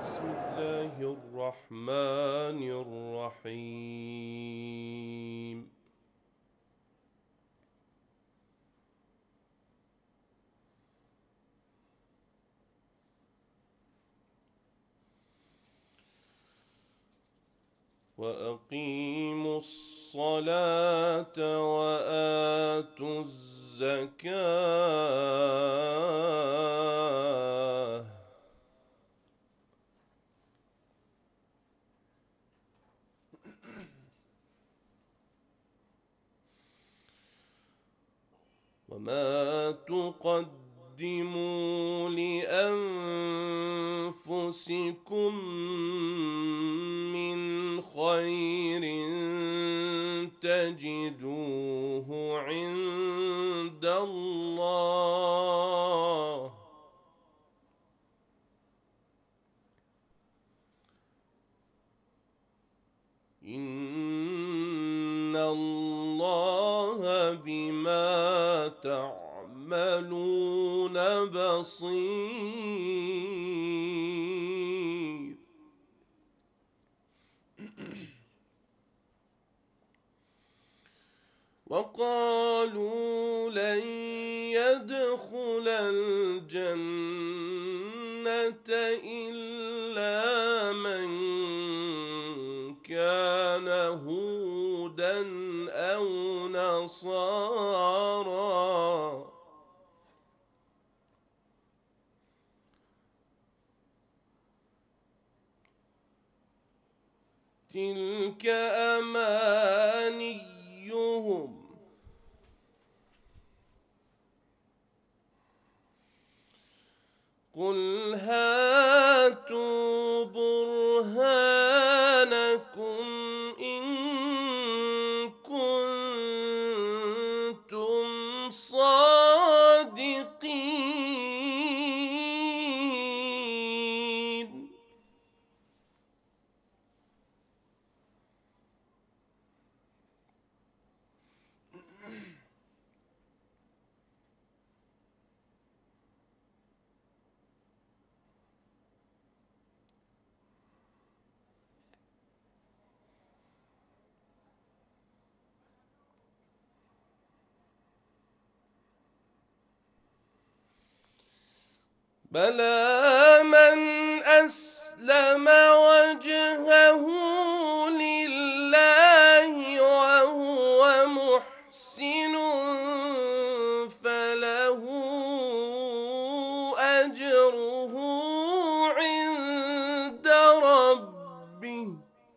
بسم الله الرحمن الرحيم. وأقيموا الصلاة وآتوا الزكاة وما تقدموا لأنفسكم من خير تجدوه عند الله إن الله بما تعملون بصير. وقالوا لن يدخل الجنة إلا من كان هودا أو نصارى تلك أمانيهم قل هاتوا برهانكم إن كنتم صادقين. بلى من أسلم وجهه لله وهو محسن فله أجره عند ربه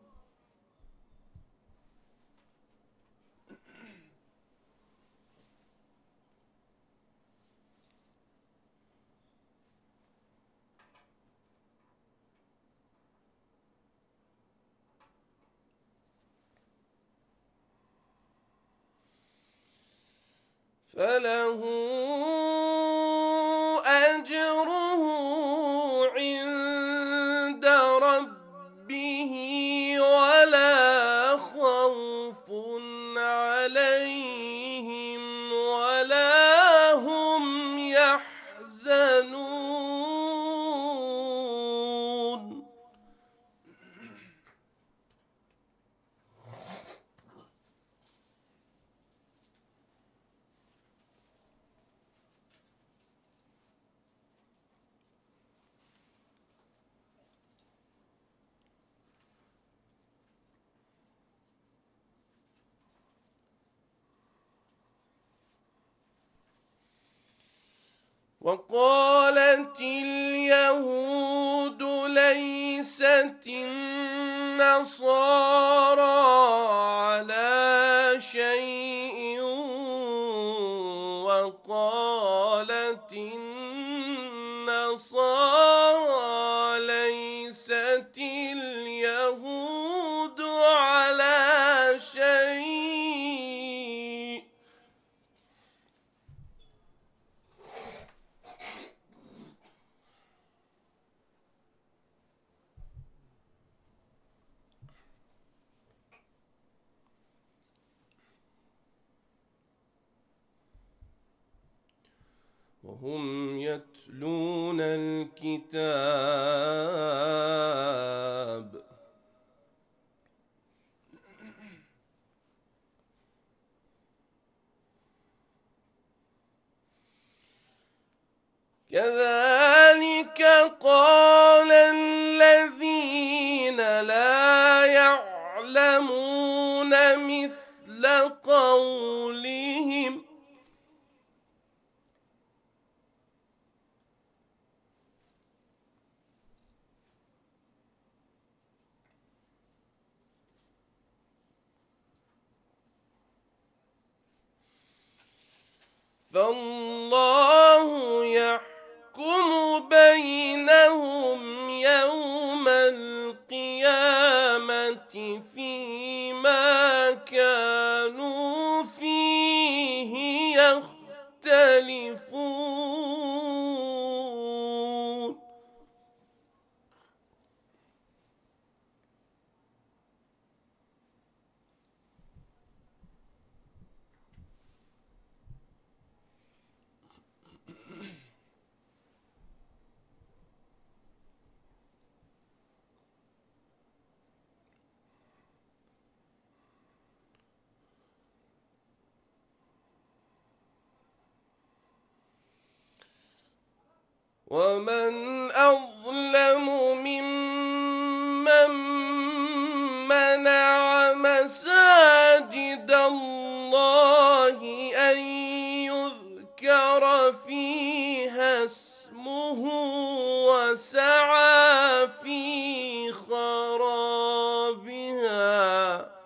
فله أجره عند ربه ولا خوف عليهم ولا هم يحزنون. وقالت اليهود ليست النصارى على شيء وقالت النصارى ليست اليهود على شيء وهم يتلون الكتاب. كذلك قال الذين لا يعلمون مثل قولهم فالله يحكم بينهم يوم القيامة فيما كانوا فيه يختلفون. ومن أظلم ممن منع مساجد الله أن يذكر فيها اسمه وسعى في خرابها.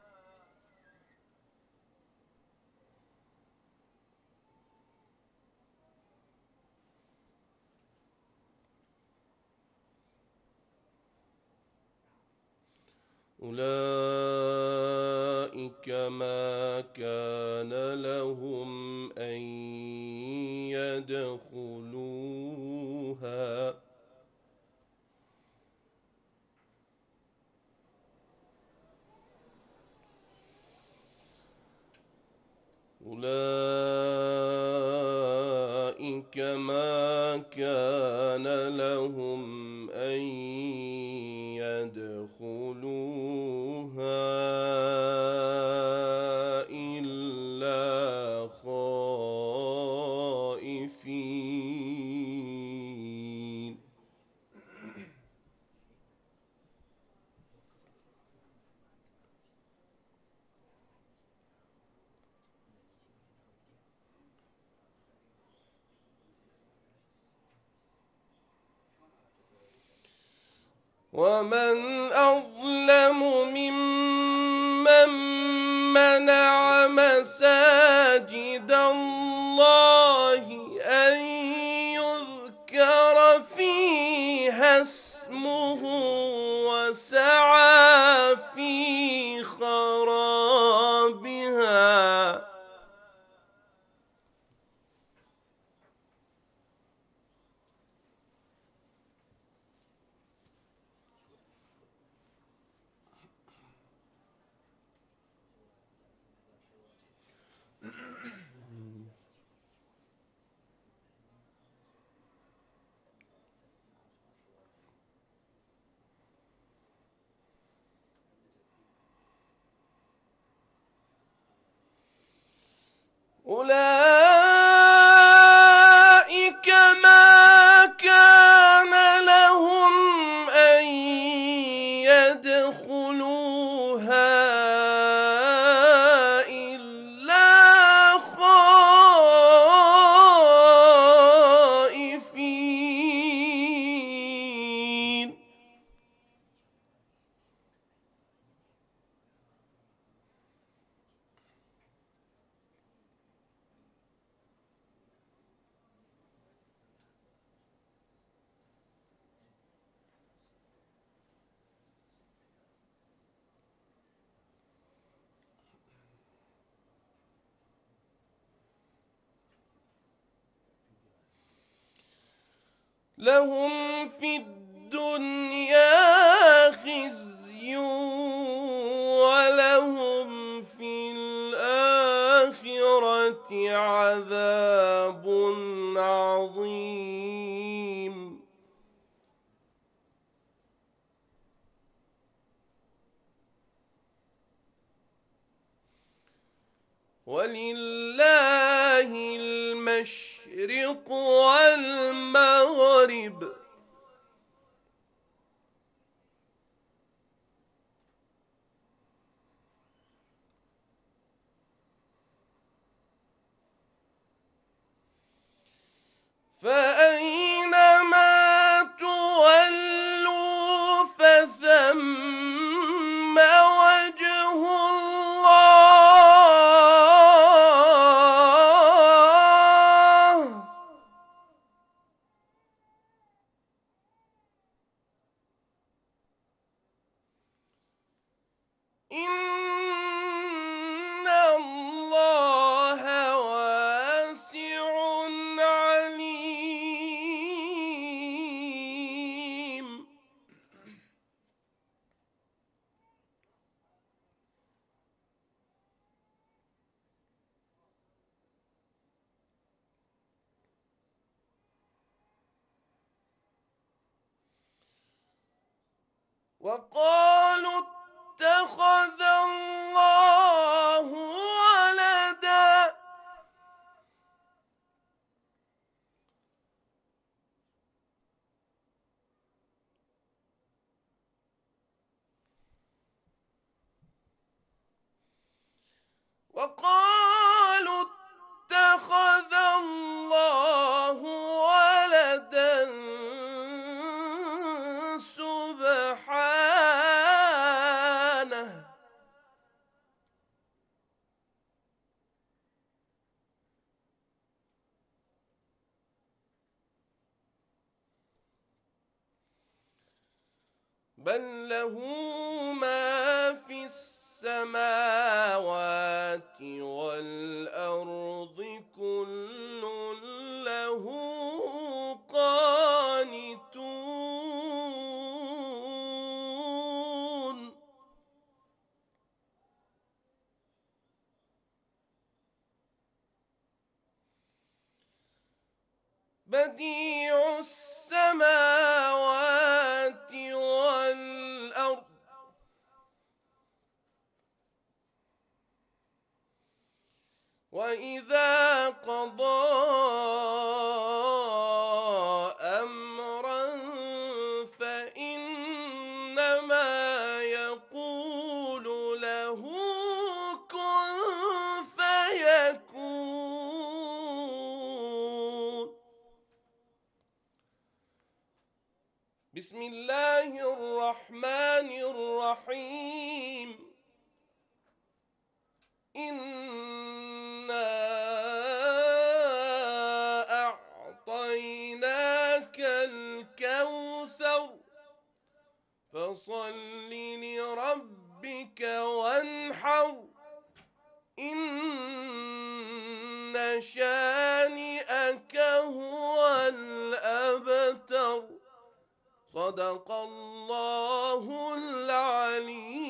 أولئك ما كان لهم أن يدخلوها إلا خائفين. ومن أظلم ممن منع مساجد الله أن يذكر فيها اسمه وسعى في خرابها. أولئك ما كان لهم أن يدخلوها إلا خائفين. لهم في الدنيا خزي ولهم في الآخرة عذاب عظيم. ولله المشرق والمغرب فأينما تولوا فثم وجه الله إن الله واسع عليم وقالوا اتخذ الله ولدا وقالوا اتخذ الله ولدا سبحانه بل له ما في السماوات والأرض كل له قانتون بديع السماوات والأرض وإذا قضى أمرا فإنما يقول له كن فيكون بسم الله الرحمن الرحيم إنا أعطيناك الكوثر فصل لربك وانحر إن شانئك هو الأبتر صدق الله العليم